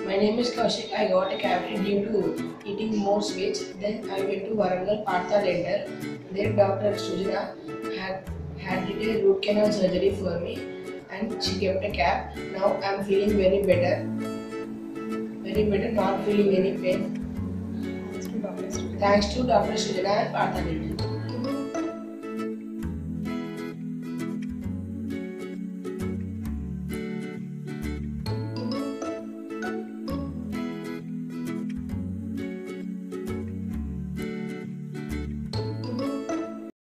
My name is Kaushik. I got a cavity due to eating more sweets. Then I went to Warangal Partha Dental. There Dr. Sujana had did a root canal surgery for me and she kept a cap. Now I am feeling very better, not feeling any pain. Thanks to Dr. Sujana and Partha Dental.